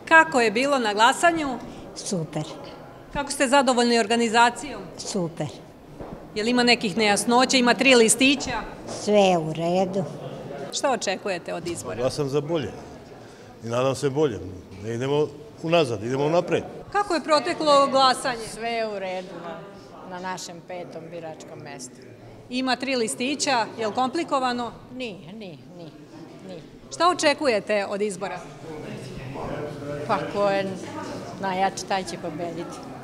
Kako je bilo na glasanju? Super, Kako ste zadovoljni organizacijom? super. Je li ima nekih nejasnoća? Ima 3 listića? Sve je u redu. Šta očekujete od izbora? Glasam za bolje i nadam se bolje. Ne idemo unazad, idemo napred. Kako je proteklo glasanje? Sve je u redu na našem 5. biračkom mestu. Ima 3 listića, je li komplikovano? Nije. Šta očekujete od izbora? Pa ko je najjači, taj će pobediti.